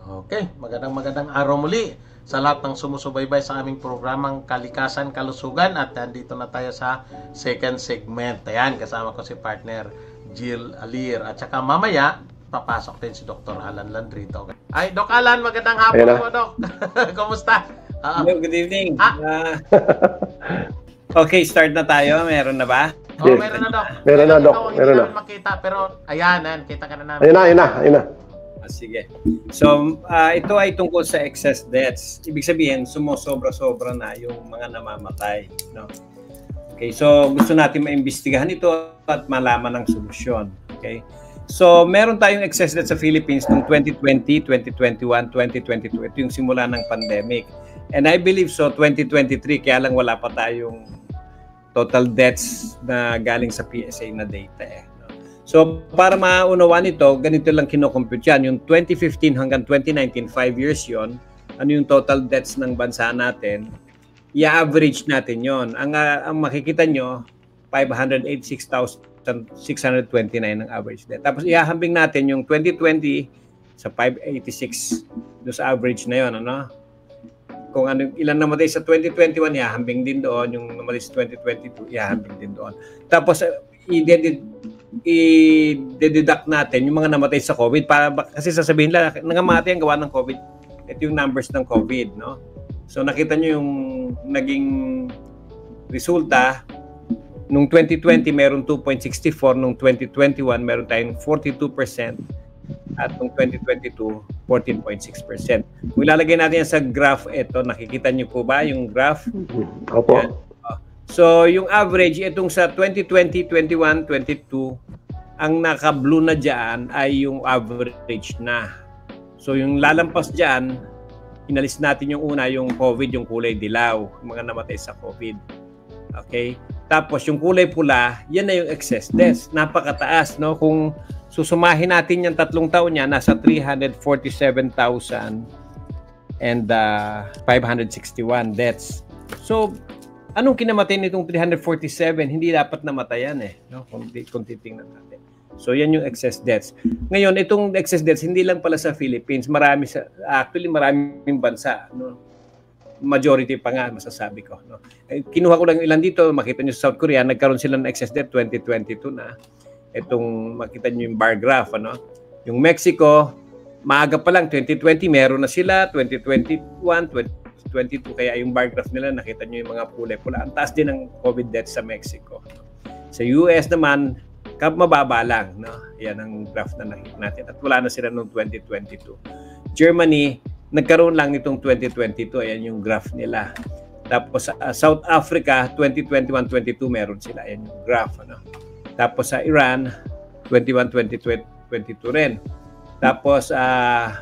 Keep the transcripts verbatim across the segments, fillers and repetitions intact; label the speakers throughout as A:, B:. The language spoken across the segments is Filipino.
A: Okay, magandang magandang araw muli sa lahat ng sumusubaybay sa aming programang Kalikasan, Kalusugan at nandito na tayo sa second segment. Ayan, kasama ko si partner Jill Alir at saka mamaya papasok din si Doctor Alan Landrito. Ay, Doc Alan, magandang hapon po, Doc. Kumusta? Uh,
B: Hello, good evening. Ah. Uh, okay, start na tayo. Meron na ba?
A: Oh, yes. Meron na, Doc.
C: Meron na, Doc. Meron na.
A: Makita, pero ayan, ayan, kita ka na namin.
C: Ayun na, ayun na, ayun na.
B: Ah, sige. So, uh, ito ay tungkol sa excess deaths. Ibig sabihin, sumosobra-sobra na yung mga namamatay. No? Okay, so gusto natin maimbestigahan ito at malaman ng solusyon. Okay? So, meron tayong excess deaths sa Philippines noong twenty twenty, twenty twenty-one, twenty twenty-two. Ito yung simula ng pandemic. And I believe so, twenty twenty-three, kaya lang wala pa tayong total deaths na galing sa P S A na data eh. So, para maunawaan ito, ganito lang kinocompute yan. Yung twenty fifteen hanggang twenty nineteen, five years yon, ano yung total deaths ng bansa natin, i-average natin yon. Ang, uh, ang makikita nyo, five hundred eighty-six thousand six hundred twenty-nine ang average death. Tapos, ihahambing natin yung twenty twenty sa five eighty-six, doon sa average na yon, ano? Kung ano, ilan namatay sa twenty twenty-one, ihahambing din doon. Yung namatay sa twenty twenty-two, ihahambing din doon. Tapos, i-dedid i-deduct natin yung mga namatay sa COVID para kasi sasabihin lang nangamatay ang gawa ng COVID. Ito yung numbers ng COVID, no? So nakita nyo yung naging resulta nung twenty twenty meron two point six four, nung twenty twenty-one meron tayong forty-two percent at nung twenty twenty-two fourteen point six percent. Kung ilalagay natin yan sa graph, ito nakikita nyo po ba yung graph?
C: Opo.
B: Yan. So, yung average, itong sa twenty twenty, twenty-one, twenty-two, ang naka-blue na dyan ay yung average na. So, yung lalampas dyan, inalis natin yung una, yung COVID, yung kulay dilaw, yung mga namatay sa COVID. Okay? Tapos, yung kulay pula, yan na yung excess deaths. Napakataas, no? Kung susumahin natin yung tatlong taon niya, nasa three hundred forty-seven thousand and uh, five hundred sixty-one deaths. So, anong kinamatay nitong three hundred forty-seven? Hindi dapat namatayan eh, no? Kung, kung titingnan natin. So yan yung excess deaths. Ngayon, itong excess deaths hindi lang pala sa Philippines, marami sa actually maraming bansa, no? Majority pa nga masasabi ko, no? Eh, kinuha ko lang ilan dito, makita niyo sa South Korea, nagkaroon sila ng excess death twenty twenty-two na. Itong makita niyo yung bar graph, ano? Yung Mexico, maaga pa lang twenty twenty meron na sila, twenty twenty-one, twenty twenty-two, kaya yung bar graph nila, nakita nyo yung mga kulay-pula. Ang taas din ng COVID deaths sa Mexico. Sa U S naman, mababa lang. No? Yan ang graph na nakita natin. At wala na sila noong twenty twenty-two. Germany, nagkaroon lang nitong twenty twenty-two. Ayan yung graph nila. Tapos sa uh, South Africa, twenty twenty-one, twenty-two, meron sila. Ayan yung graph. Ano? Tapos sa Iran, twenty-one, twenty-two, twenty-two rin. Tapos uh,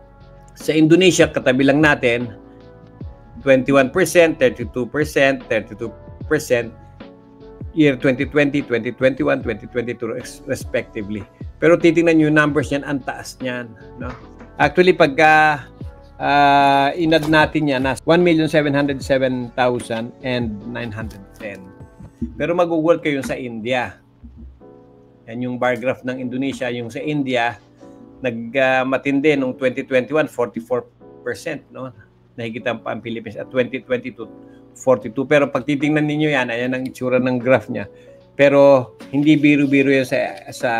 B: sa Indonesia, katabi lang natin, twenty-one percent, thirty-two percent, thirty-two percent year twenty twenty, twenty twenty-one, twenty twenty-two respectively. Pero titingnan niyo yung numbers niyan, ang taas niyan, no? Actually pagka uh, inad natin yan, nasa one million seven hundred seven thousand nine hundred ten. Pero mag-google kayo sa India. Yan yung bar graph ng Indonesia, yung sa India nagmatindi uh, nung twenty twenty-one, forty-four percent, no? Nakikita pa ang Philippines at twenty twenty-two, forty-two. Pero pag titingnan ninyo yan, ayan ang itsura ng graph niya. Pero hindi biro-biro yan sa, sa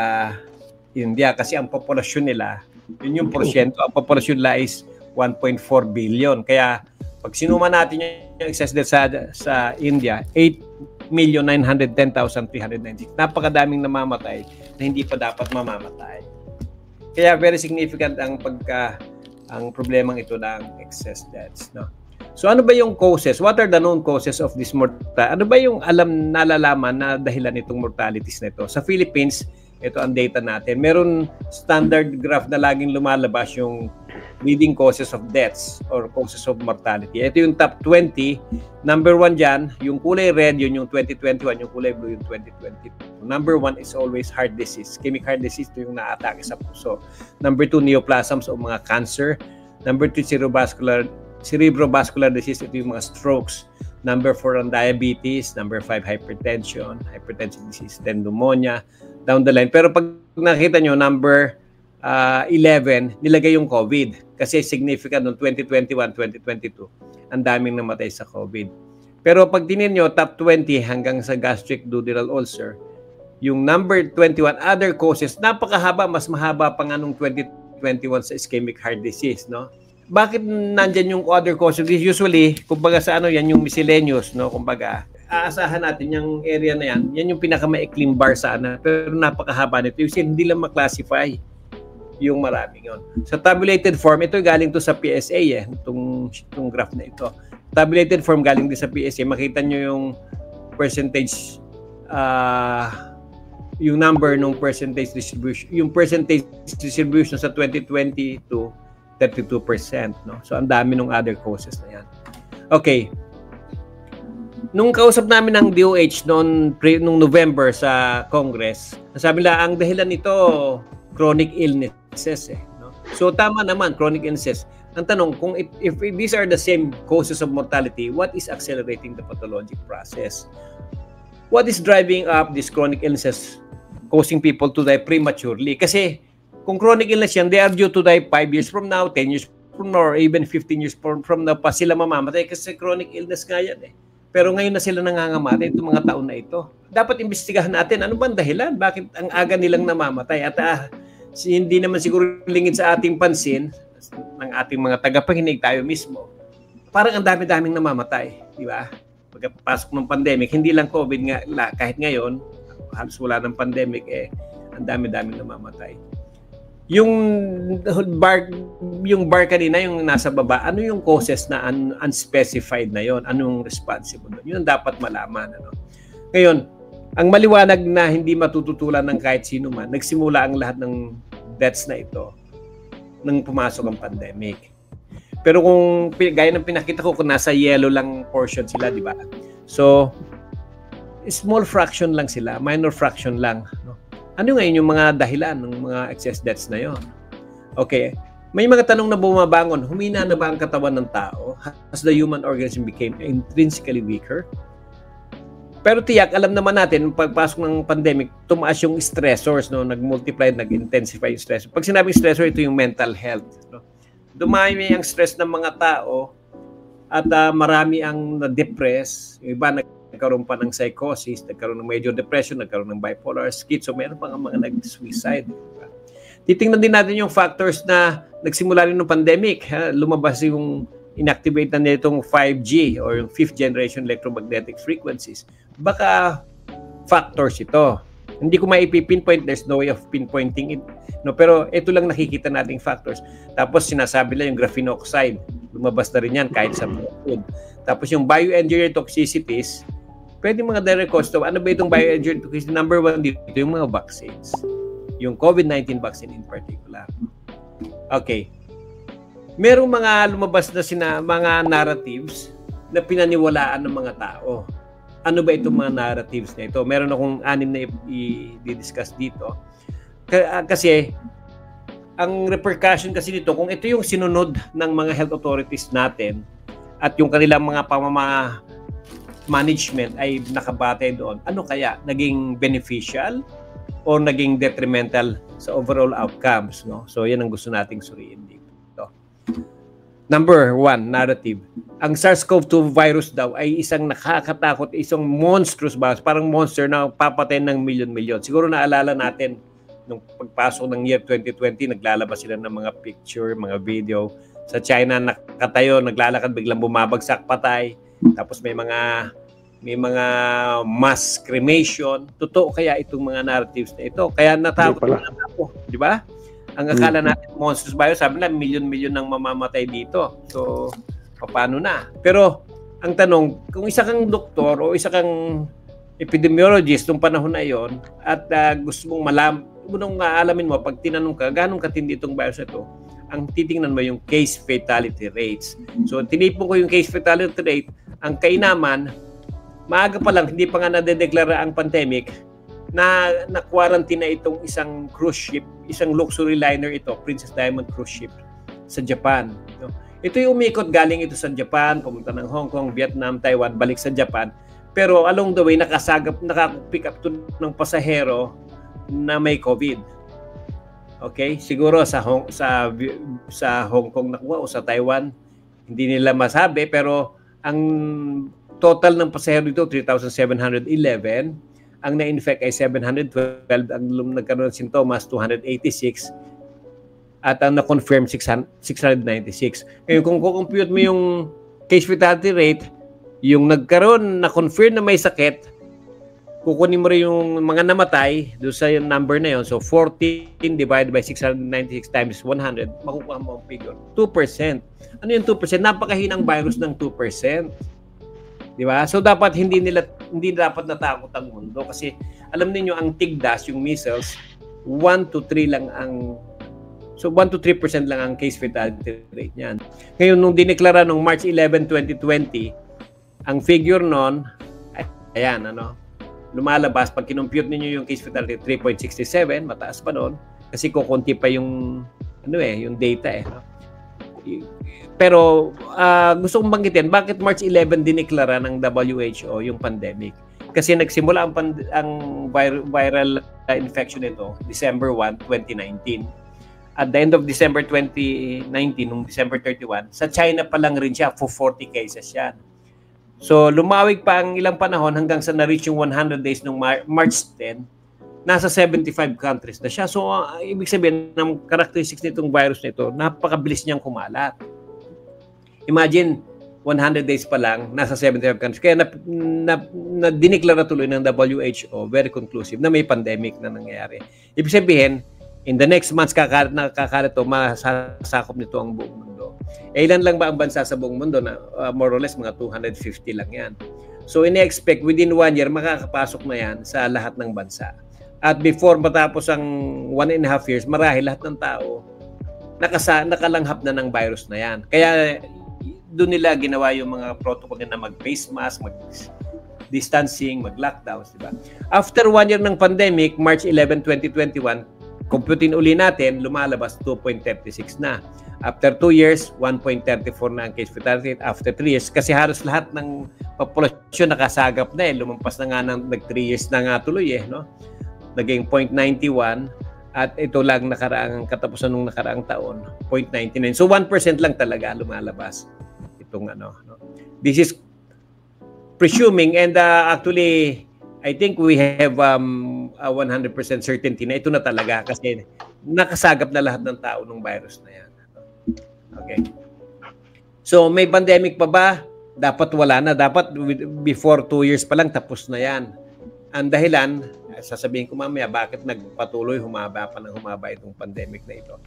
B: India kasi ang populasyon nila, yun yung porsyento, ang populasyon nila is one point four billion. Kaya pag sinuma natin yung excess death sa, sa India, eight million nine hundred ten thousand three hundred ninety-six. Napakadaming namamatay na hindi pa dapat mamamatay. Kaya very significant ang pagka ang problemang ito ng excess deaths, no? So ano ba yung causes? What are the known causes of this mortality? Ano ba yung alam nalalaman na dahilan nitong mortalities na ito? Sa Philippines, ito ang data natin. Meron standard graph na laging lumalabas yung leading causes of deaths or causes of mortality. Ito yung top twenty. Number one dyan, yung kulay red, yun yung twenty twenty-one, yung kulay blue, yung twenty twenty-two. Number one is always heart disease. Ischemic heart disease, ito yung naatake sa puso. Number two, neoplasms o mga cancer. Number two, cerebrovascular, cerebrovascular disease, ito yung mga strokes. Number four, ang diabetes. Number five, hypertension, hypertension disease, then pneumonia, down the line. Pero pag nakita nyo, number uh, eleven, nilagay yung COVID. Kasi significant noong twenty twenty-one, twenty twenty-two. Ang daming namatay sa COVID. Pero pag tingnan nyo, top twenty hanggang sa gastric duodenal ulcer, yung number twenty-one, other causes, napakahaba, mas mahaba pa nga nung twenty twenty-one sa ischemic heart disease, no? Bakit nandyan yung other causes? Usually, kumbaga sa ano, yan yung miscellaneous, no? Kumbaga, aasahan natin yung area na yan, yan yung pinakamaikling bar sana, pero napakahaba nito. Kasi hindi lang maklasify yung maraming yun. Sa tabulated form, ito galing to sa P S A eh, itong, itong graph na ito. Tabulated form galing din sa P S A, makita nyo yung percentage, ah, uh, yung number ng percentage distribution, yung percentage distribution sa twenty twenty-two, thirty-two percent, no? So, ang dami ng other causes na yan. Okay. Nung kausap namin ng D O H noon, pre, nung November sa Congress, sabi nila, ang dahilan nito, chronic illnesses, eh, no? So, tama naman, chronic illnesses. Ang tanong, kung it, if these are the same causes of mortality, what is accelerating the pathologic process? What is driving up these chronic illnesses, causing people to die prematurely? Kasi kung chronic illness yan, they are due to die five years from now, ten years from now, or even fifteen years from, from now pa sila mamamatay kasi chronic illness nga yan eh. Pero ngayon na sila nangangamatay itong mga taon na ito. Dapat imbestigahan natin ano ba ang dahilan? Bakit ang aga nilang namamatay? At ah, hindi naman siguro lingid sa ating pansin ng ating mga tagapakinig, tayo mismo. Parang ang dami-daming namamatay, di ba? Pagkapasok ng pandemic, hindi lang COVID nga, kahit ngayon, halos wala ng pandemic, eh, ang dami-dami namamatay. Yung bar, yung bar kanina, yung nasa baba, ano yung causes na un, unspecified na yon? Anong responsible doon? Yun ang dapat malaman. Ano? Ngayon, ang maliwanag na hindi matututulan ng kahit sino man, nagsimula ang lahat ng deaths na ito nang pumasok ang pandemic. Pero kung gaya ng pinakita ko, kung nasa yellow lang portion sila, di ba? So, small fraction lang sila, minor fraction lang. No? Ano ngayon yung mga dahilan ng mga excess deaths na yon? Okay, may mga tanong na bumabangon. Humina na ba ang katawan ng tao? Has the human organism became intrinsically weaker? Pero tiyak, alam naman natin, pagpasok ng pandemic, tumaas yung stressors, no? Nag-multiply, nag-intensify yung stress. Pag sinabing stressor, ito yung mental health. No? Dumami ang stress ng mga tao at uh, marami ang na-depress. Yung iba nagkaroon pa ng psychosis, nagkaroon ng major depression, nagkaroon ng bipolar, schizo, mayroon pa nga mga nag-suicide. Diba? Titingnan din natin yung factors na nagsimula rin ng pandemic. Ha? Lumabas yung inactivate na nitong five G or yung fifth generation electromagnetic frequencies. Baka factors ito. Hindi ko maipipinpoint, there's no way of pinpointing it. No, pero ito lang nakikita nating factors. Tapos sinasabi lang yung graphene oxide. Lumabas na rin yan kahit sa food. Tapos yung bioengineered toxicities, pwede mga direct cause. Ano ba itong bioengineered toxicity? Number one dito, yung mga vaccines. Yung COVID nineteen vaccine in particular. Okay. Merong mga lumabas na sina, mga narratives na pinaniwalaan ng mga tao. Ano ba itong mga narratives na ito? Meron akong anim na i-discuss dito. Kasi, ang repercussion kasi dito, kung ito yung sinunod ng mga health authorities natin at yung kanilang mga pamama management ay nakabatay doon, ano kaya? Naging beneficial o naging detrimental sa overall outcomes? No? So, yan ang gusto nating suriin dito. Number one, narrative. Ang SARS-CoV two virus daw ay isang nakakatakot, isang monstrous virus, parang monster na papatay ng milyon-milyon. Siguro naalala natin, nung pagpasok ng year twenty twenty, naglalabas sila ng mga picture, mga video. Sa China, nakatayo, naglalakad, biglang bumabagsak, patay. Tapos may mga may mga mass cremation. Totoo kaya itong mga narratives na ito? Kaya natakot na ako, di ba? Ang akala natin monstrous virus, sabi na milyon-milyon nang mamamatay dito. So, paano na? Pero, ang tanong, kung isa kang doktor o isa kang epidemiologist nung panahon na yon at uh, gusto mong malam, munong aalamin mo, pag tinanong ka, ganong katindi itong virus na ito, ang titingnan mo yung case fatality rates. So, tinipon ko yung case fatality rate, ang kainaman, maaga pa lang, hindi pa nga nadedeklara ang pandemic, na na-quarantine na itong isang cruise ship, isang luxury liner ito, Princess Diamond Cruise Ship sa Japan. No? Ito yung umikot, galing ito sa Japan, pumunta ng Hong Kong, Vietnam, Taiwan, balik sa Japan. Pero along the way, nakasagap, nakapick up to ng pasahero na may COVID. Okay? Siguro sa Hong sa sa Hong Kong nakuha o sa Taiwan, hindi nila masabi, pero ang total ng pasahero dito three thousand seven hundred eleven, ang na-infect ay seven hundred twelve, ang nagkaroon ng sintomas two hundred eighty-six, at ang na-confirm six hundred ninety-six. Ngayon kung kukompute mo yung case fatality rate, yung nagkaroon, na-confirm na may sakit, kukunin mo rin yung mga namatay doon sa yung number na yun. So, fourteen divided by six hundred ninety-six times one hundred, makukuha mo ang figure. two percent. Ano yung two percent? Napakahinang virus ng two percent. Di ba? So, dapat hindi nila, hindi dapat natakot ang mundo kasi alam niyo ang tigdas, yung measles, one to three lang ang, so one to three percent lang ang case fatality rate niyan. Ngayon, nung dineklara nung March eleventh, twenty twenty, ang figure nun, ay, ayan, ano, lumalabas, pag kinumpute ninyo yung case fatality, three point six seven, mataas pa noon, kasi kukunti pa yung, ano eh, yung data eh. No? Pero, uh, gusto kong banggitin, bakit March eleventh dineklara ng W H O yung pandemic? Kasi nagsimula ang, pand- ang vir- viral infection nito, December first, twenty nineteen. At the end of December twenty nineteen, nung December thirty-first, sa China pa lang rin siya, for forty cases yan. So, lumawig pa ang ilang panahon hanggang sa na-reach yung one hundred days nung Mar- March tenth, nasa seventy-five countries na siya. So, uh, ibig sabihin, ng characteristics nitong virus nito, napakabilis niyang kumalat. Imagine, one hundred days pa lang, nasa seventy-five countries. Kaya na, na, na dineklara tuloy ng W H O, very conclusive, na may pandemic na nangyayari. Ibig sabihin, in the next months, kakalat na kakalat ito, masasakop nito ang buong mundo. Eh, ilan lang ba ang bansa sa buong mundo na uh, more or less mga two hundred fifty lang yan. So, ini-expect within one year, makakapasok na yan sa lahat ng bansa. At before matapos ang one and a half years, marahil lahat ng tao nakasa, nakalanghap na ng virus na yan. Kaya doon nila ginawa yung mga protocol na mag-face mask, mag-distancing, mag-lockdowns, di ba? After one year ng pandemic, March eleventh, twenty twenty-one, computin uli natin, lumalabas two point three six na. After two years, one point three four na ang case fatality rate. After three years, kasi halos lahat ng populasyon nakasagap na eh. Lumampas na nga ng nag-three years na nga tuloy eh. No? Naging zero point nine one at ito lang nakaraang katapusan ng nakaraang taon, zero point nine nine. So one percent lang talaga lumalabas itong ano. No? This is presuming and uh, actually I think we have um, a one hundred percent certainty na ito na talaga kasi nakasagap na lahat ng tao ng virus na yan. Okay. So, may pandemic pa ba? Dapat wala na. Dapat before two years pa lang tapos na yan. Ang dahilan, sasabihin ko mamaya, bakit nagpatuloy, humaba pa ng humaba itong pandemic na ito.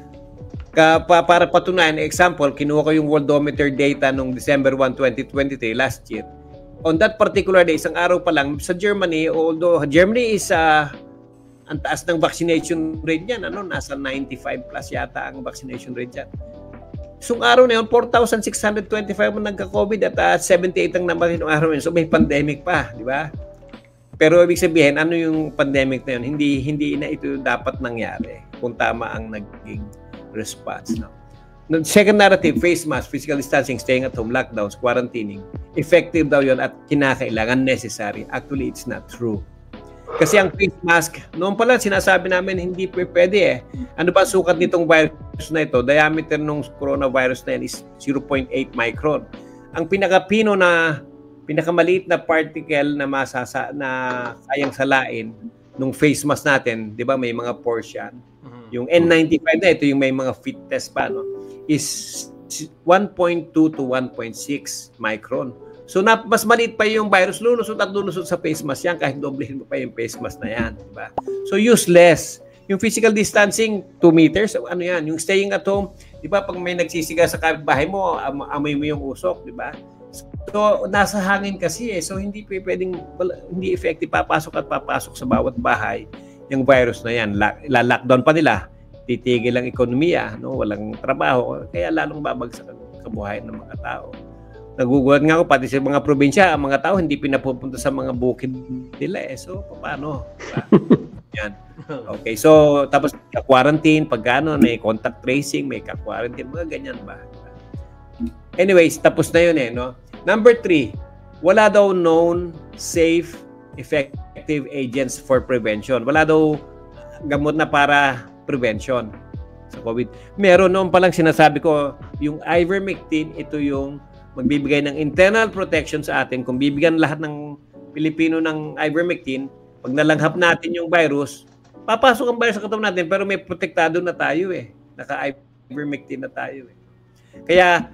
B: Ka, pa, para patunayan, example, kinuha ko yung Worldometer data noong December first, twenty twenty-three, last year. On that particular day, isang araw pa lang, sa Germany, although Germany is uh, ang taas ng vaccination rate niyan, ano, nasa ninety-five plus yata ang vaccination rate niyan. So, araw na yun, four thousand six hundred twenty-five ang nagka-COVID at uh, seventy-eight ang naman yung araw na yun. So, may pandemic pa, di ba? Pero ibig sabihin, ano yung pandemic na yun? Hindi, hindi na ito dapat nangyari kung tama ang naging response. No? Second narrative, face mask, physical distancing, staying at home, lockdowns, quarantining. Effective daw yun at kinakailangan, necessary. Actually, it's not true. Kasi ang face mask, noon pala sinasabi namin hindi pwede eh. Ano ba sukat nitong virus na ito? Diameter ng coronavirus na yan is zero point eight micron. Ang pinakapino na, pinakamaliit na particle na masasa, na kayang salain nung face mask natin, di ba may mga pores yan? Yung N ninety-five na ito, yung may mga fit test pa, no? Is one point two to one point six micron. So, na, mas maliit pa yung virus, lulusot at lulusot sa face mask yan, kahit doblehin mo pa yung face mask na yan. Diba? So, useless. Yung physical distancing, two meters, ano yan? Yung staying at home, di ba, pag may nagsisiga sa kapitbahay mo, am amoy mo yung usok, di ba? So, nasa hangin kasi eh. So, hindi pwedeng, hindi effective papasok at papasok sa bawat bahay yung virus na yan. La-lockdown pa nila. Titigil ang ekonomiya, no? Walang trabaho. Kaya lalong babagsak ang kabuhayan ng mga tao. Nagugulat nga ako, pati sa mga probinsya, ang mga tao hindi pinapupunta sa mga bukid nila eh. So, paano? Yan. Okay, so, tapos ka-quarantine, pag ano, may contact tracing, may ka-quarantine, mga ganyan ba? Anyways, tapos na yun eh, no? Number three, wala daw known, safe, effective agents for prevention. Wala daw gamot na para prevention sa COVID. Meron noon pa lang sinasabi ko, yung ivermectin, ito yung magbibigay ng internal protection sa atin. Kung bibigyan lahat ng Pilipino ng ivermectin, pag nalanghap natin yung virus, papasok ang virus sa katawan natin, pero may protektado na tayo eh. Naka-ivermectin na tayo eh. Kaya,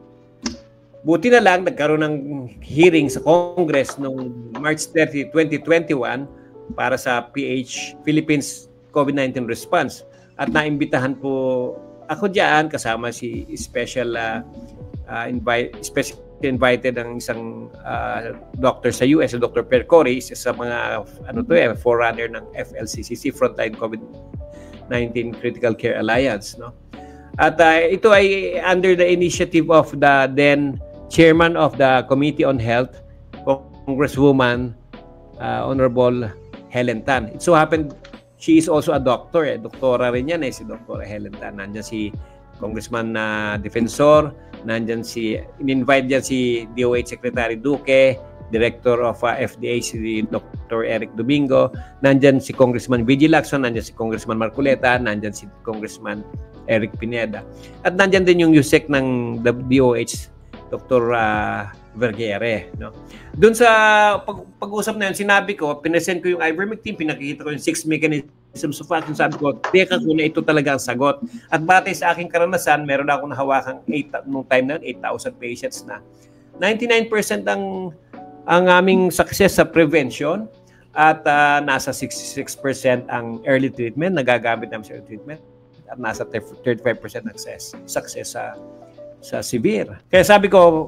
B: buti na lang, nagkaroon ng hearing sa Congress noong March thirtieth, twenty twenty-one para sa P H, Philippines COVID nineteen Response. At naimbitahan po ako diyan kasama si special uh, uh, invite, special invited ang isang uh, doctor sa U S, Doctor Percori, isa sa mga ano to eh, forerunner ng F L C C C, Frontline COVID nineteen Critical Care Alliance, no? At uh, ito ay under the initiative of the then chairman of the Committee on Health, Congresswoman uh, Honorable Helen Tan. It so happened she is also a doctor, eh. Doktora rin yan eh, si Doctor Helen Tan. Nandiyan si Congressman na uh, Defensor, nandiyan si, in-invite dyan si D O H Secretary Duque, Director of uh, F D A si Doctor Eric Domingo, nandiyan si Congressman Vigil Lacson, nandiyan si Congressman Marcoleta, nandiyan si Congressman Eric Pineda. At nandiyan din yung U S E C ng D O H, Doctor Uh, Vergere, no? Doon sa pag, pag-usap na yun, sinabi ko, pinesend ko yung ivermectin, pinakikita ko yung six mechanisms of action, sabi ko, teka ko na ito talaga ang sagot. At batay sa aking karanasan, meron ako nahawakang eight, nung time na eight thousand patients na. ninety-nine percent ang, ang aming success sa prevention at uh, nasa sixty-six percent ang early treatment, nagagamit namin sa early treatment, at nasa thirty-five percent success, success sa, sa severe. Kaya sabi ko,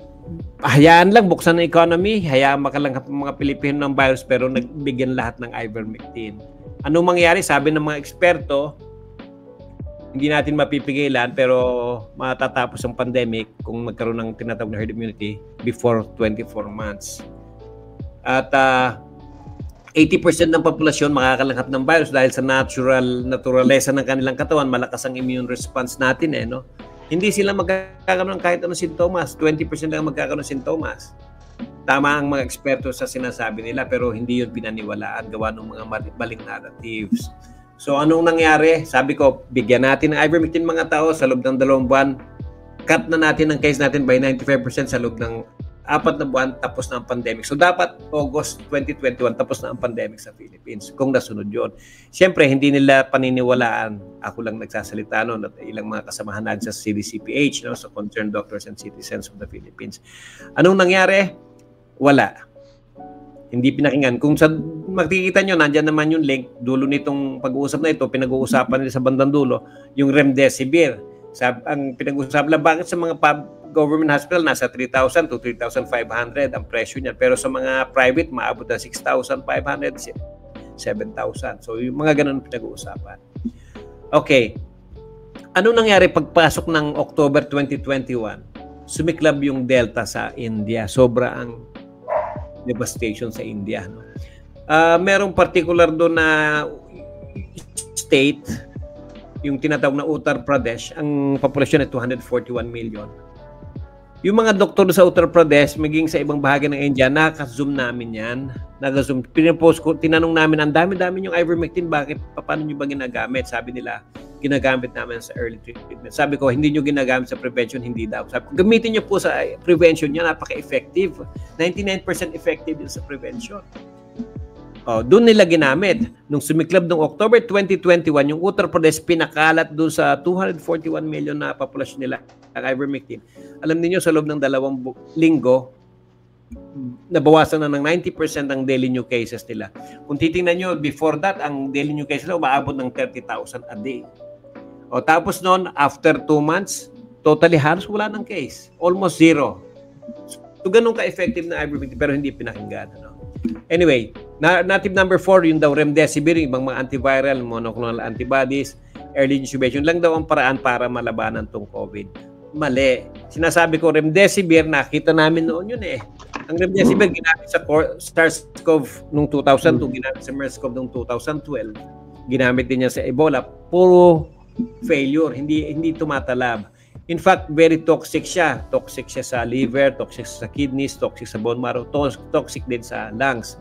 B: hayaan lang, buksan ng economy, hayaan makalanghap ng mga Pilipino ng virus, pero nagbigyan lahat ng ivermectin. Anong mangyari? Sabi ng mga eksperto, hindi natin mapipigilan, pero matatapos ang pandemic kung magkaroon ng tinatawag na herd immunity before twenty-four months. At uh, eighty percent ng populasyon makakalanghap ng virus dahil sa natural naturalesa ng kanilang katawan, malakas ang immune response natin eh, no? Hindi sila magkakaroon ng kahit anong sintomas. twenty percent lang magkakaroon ng sintomas. Tama ang mga eksperto sa sinasabi nila, pero hindi yun pinaniwalaan gawa ng mga maling narratives. So anong nangyari? Sabi ko, bigyan natin ng ivermectin mga tao sa loob ng dalawang buwan. Cut na natin ang case natin by ninety-five percent sa loob ng apat na buwan, tapos na ang pandemic. So dapat August twenty twenty-one, tapos na ang pandemic sa Philippines kung nasunod yun. Siyempre, hindi nila paniniwalaan. Ako lang nagsasalita noon at ilang mga kasamahan natin sa C D C P H, no, sa Concerned Doctors and Citizens of the Philippines. Anong nangyari? Wala. Hindi pinakinggan. Kung sa makikita nyo, nandyan naman yung link, dulo nitong pag-uusap na ito, pinag-uusapan nila sa bandang dulo, yung Remdesivir. Sab ang pinag-uusapan lang, bakit sa mga pub government hospital nasa three thousand to three thousand five hundred ang presyo niya, pero sa mga private maabot na six thousand five hundred, seven thousand. So yung mga ganun pinag-uusapan. Okay. Anong nangyari pagpasok ng October twenty twenty-one? Sumiklab yung Delta sa India. Sobra ang devastation sa India, no? Uh, merong particular doon na state, yung tinatawag na Uttar Pradesh, ang populasyon ay two hundred forty-one million. Yung mga doktor sa Uttar Pradesh, maging sa ibang bahagi ng India, nakaka-zoom namin yan. Naka-zoom. Pinapost ko, tinanong namin, ang dami-dami yung ivermectin, bakit, paano nyo ba ginagamit? Sabi nila, ginagamit namin sa early treatment. Sabi ko, hindi nyo ginagamit sa prevention, hindi daw. Sabi ko, gamitin nyo po sa prevention niya, napaka-effective. ninety-nine percent effective yun sa prevention. Oh, doon nila ginamit. Nung sumiklab noong October twenty twenty-one, yung Uttar Pradesh pinakalat doon sa two hundred forty-one million na populasyon nila ang ivermectin. Alam niyo sa loob ng dalawang linggo, nabawasan na ng ninety percent ang daily new cases nila. Kung titingnan nyo, before that, ang daily new cases nila umaabot ng thirty thousand a day. O tapos noon, after two months, totally halos wala ng case. Almost zero. So, ganun ka-effective na ivermectin, pero hindi pinakinggan. Ano? Anyway, na native number four, yung daw Remdesivir, yung ibang mga antiviral, monoclonal antibodies, early intubation lang daw ang paraan para malabanan tong COVID. Mali. Sinasabi ko, Remdesivir, nakita namin noon yun eh. Ang Remdesivir, ginamit sa SARS-C o V noong two thousand two, ginamit sa MERS-CoV noong two thousand twelve, ginamit din niya sa Ebola, puro failure, hindi hindi tumatalab. In fact, very toxic siya. Toxic siya sa liver, toxic sa kidneys, toxic sa bone marrow, toxic din sa lungs.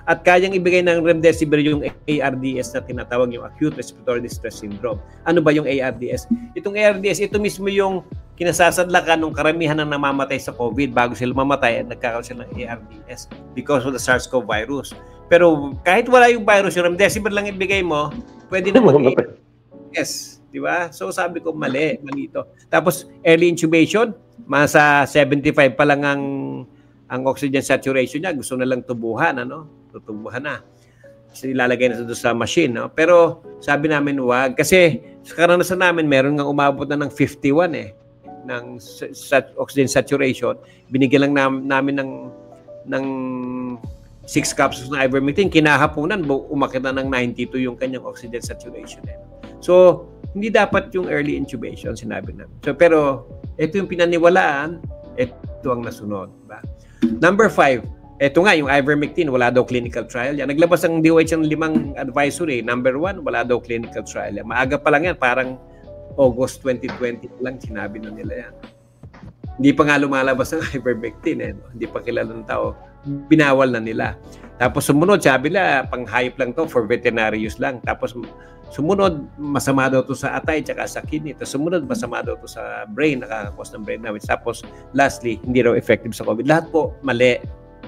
B: at kayang ibigay ng remdesivir yung A R D S na tinatawag yung acute respiratory distress syndrome. Ano ba yung A R D S? Itong A R D S, ito mismo yung kinasasadlakan ng karamihan ng namamatay sa COVID. Bago sila mamatay, nagkakaroon sila ng A R D S because of the SARS-CoV virus. Pero kahit wala yung virus, yung remdesivir lang ibigay mo, pwede na mag-A R D S. Di ba? So sabi ko, mali, mali ito. Tapos early intubation, masa seventy-five pa lang ang ang oxygen saturation niya, gusto na lang tubuhan, ano? Tutubuhan na. Kasi ilalagay na doon sa machine, no? Pero sabi namin, wag. Kasi sa karanasan namin, meron nga umabot na ng fifty-one eh, ng sat oxygen saturation. Binigyan lang nam namin ng, ng six capsules ng ivermectin. Kinahaponan, umakit na ng ninety-two yung kanyang oxygen saturation. Eh. So, hindi dapat yung early intubation, sinabi namin. So, pero, ito yung pinaniwalaan, ito ang nasunod. Diba? Number five, ito nga, yung ivermectin, wala daw clinical trial yan. Naglabas ang D O H ng limang advisory. Number one, wala daw clinical trial yan. Maaga pa lang yan, parang August twenty twenty lang, sinabi na nila yan. Hindi pa nga lumalabas ang ivermectin, eh. No? Hindi pa kilala ng tao. Binawal na nila. Tapos sumunod, sabi nila, pang-hype lang to for veterinary use lang. Tapos sumunod, masama daw to sa atay tsaka sa kidney. Tapos sumunod, masama daw to sa brain, nakakakos ng brain damage. Tapos lastly, hindi raw effective sa COVID. Lahat po, mali.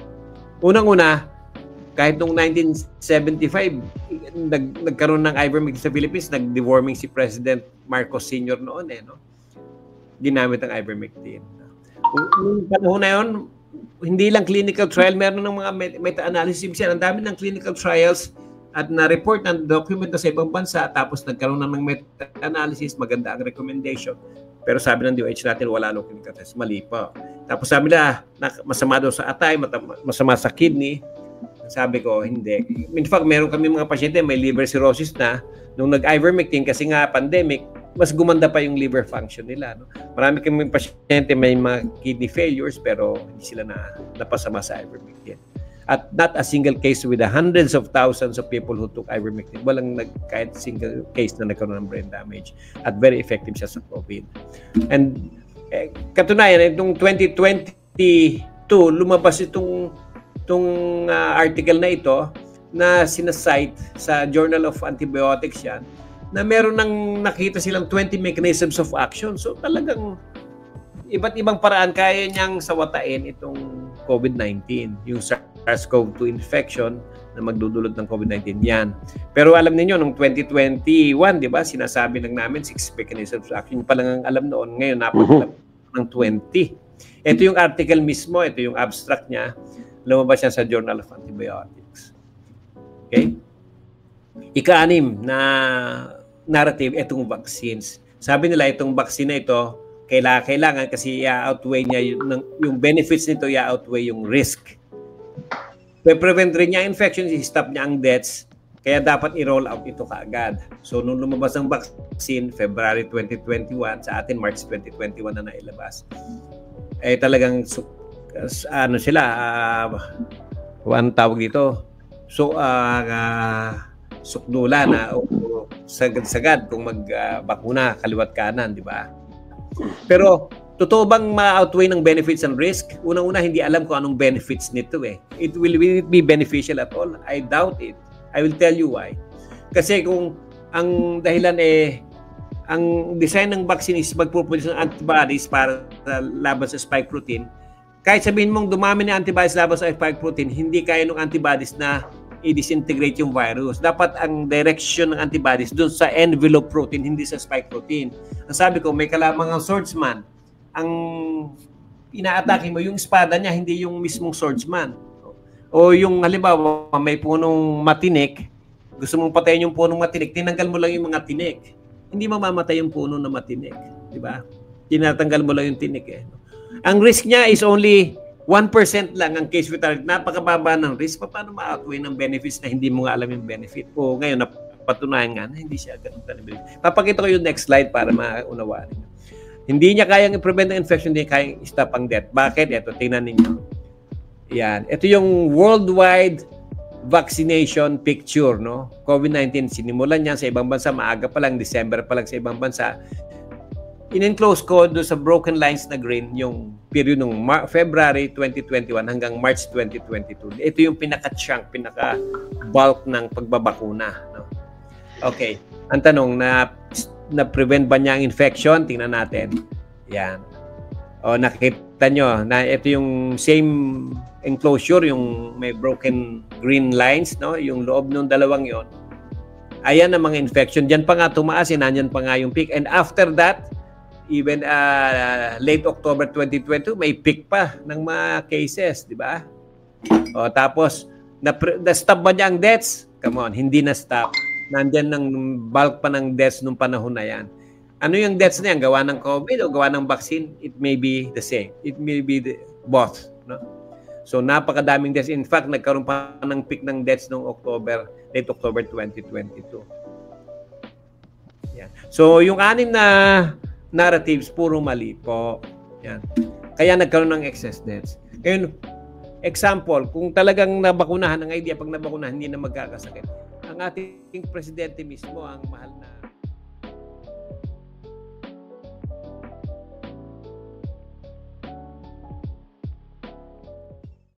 B: Unang-una, kahit noong nineteen seventy-five, nag, nagkaroon ng ivermectin sa Philippines, nag-deworming si President Marcos Senior noon, eh, no? Ginamit ang ivermectin. Noong panahon na yun, hindi lang clinical trial, meron ng mga meta-analysis. Ang dami ng clinical trials at na-report ng document na sa ibang bansa, tapos nagkaroon na ng meta-analysis, maganda ang recommendation. Pero sabi ng D O H natin, wala no clinical test. Mali pa. Tapos sabi na, masama daw sa atay, masama sa kidney. Sabi ko, hindi. In fact, meron kami mga pasyente, may liver cirrhosis na, nung nag-ivermectin, kasi nga pandemic, mas gumanda pa yung liver function nila. No? Marami kami pasyente, may mga kidney failures, pero hindi sila na napasama sa ivermectin. At not a single case with the hundreds of thousands of people who took ivermectin. Walang nag, kahit single case na nagkaroon ng brain damage. At very effective siya sa COVID. And eh, katunayan, itong twenty twenty-two, lumabas itong, itong uh, article na ito na sinasite sa Journal of Antibiotics yan, na meron nang nakita silang twenty mechanisms of action. So talagang iba't ibang paraan kaya niyang sawatain itong COVID nineteen. Yung SARS-CoV two infection na magdudulot ng COVID nineteen yan. Pero alam niyo noong twenty twenty-one, di ba, sinasabi lang namin six mechanisms of action. Pa lang ang alam noon. Ngayon, napakalam ng twenty. Ito yung article mismo, ito yung abstract niya. Lumabas yan sa Journal of Antibiotics. Okay? Ika-anim na narrative, itong vaccines. Sabi nila, itong vaccine na ito, kailangan, kailangan kasi i-outweigh niya yung, yung benefits nito, i-outweigh yung risk. I-prevent rin niya infection, i-stop niya ang deaths, kaya dapat i-roll out ito kaagad. So, nung lumabas ang vaccine, February twenty twenty-one, sa atin, March twenty twenty-one na nailabas, eh talagang, ano sila, uh, one tawag dito, so, uh, uh, sukdula na, o, sagad-sagad kung mag-bakuna, uh, kaliwat kanan, di ba? Pero, totoo bang ma-outweigh ng benefits and risk? Unang-una, hindi alam kung anong benefits nito eh. It will, will it be beneficial at all? I doubt it. I will tell you why. Kasi kung ang dahilan eh, ang design ng vaccine is mag-produce ng antibodies para laban sa spike protein, kahit sabihin mong dumami na antibodies laban sa spike protein, hindi kaya ng antibodies na i-disintegrate yung virus. Dapat ang direction ng antibodies doon sa envelope protein, hindi sa spike protein. Ang sabi ko, may kalamang ang swordsman. Ang ina-atake mo, yung espada niya, hindi yung mismong swordsman. O yung halimbawa, may punong matinik, gusto mong patayin yung punong matinik, tinanggal mo lang yung mga tinik. Hindi mamamatay yung puno na matinik. Di ba? Tinatanggal mo lang yung tinik eh. Ang risk niya is only one percent lang ang case fatality. Napakababa ng risk. Paano ma-outweigh ng benefits na hindi mo nga alam yung benefit? O ngayon, napatunayan nga na hindi siya ganun benefit. Papakita ko yung next slide para maunawaan niyo. Hindi niya kayang i-prevent ang infection, hindi niya kayang i-stop ang death. Bakit? Ito, tingnan ninyo. Yan. Ito yung worldwide vaccination picture, no? COVID nineteen, sinimulan niya sa ibang bansa, maaga pa lang, December pa lang sa ibang bansa. in-enclose ko doon sa broken lines na green yung period ng Mar- February twenty twenty-one hanggang March twenty twenty-two. Ito yung pinaka-chunk, pinaka-bulk ng pagbabakuna. No? Okay. Ang tanong, na, na-prevent ba niya ang infection? Tingnan natin. Yan. O nakita nyo na ito yung same enclosure, yung may broken green lines, no? Yung loob ng dalawang yon. Ayan ang mga infection. Diyan pa nga tumaas, eh, nandyan pa nga yung peak. And after that, even uh, late October twenty twenty-two, may peak pa ng mga cases, di ba? O tapos, na-stop ba niya ang deaths? Come on, hindi na-stop. Nandyan ng bulk pa ng deaths nung panahon na yan. Ano yung deaths na yan? Gawa ng COVID o gawa ng vaccine? It may be the same. It may be the, both. No? So, napakadaming deaths. In fact, nagkaroon pa ng peak ng deaths noong October, late October twenty twenty-two. Yan. So, yung anim na narratives, puro mali po. Yan. Kaya nagkaroon ng excess deaths. Ngayon, example, kung talagang nabakunahan, ang idea, pag nabakunahan, hindi na magkakasakit. Ang ating presidente mismo, ang mahal na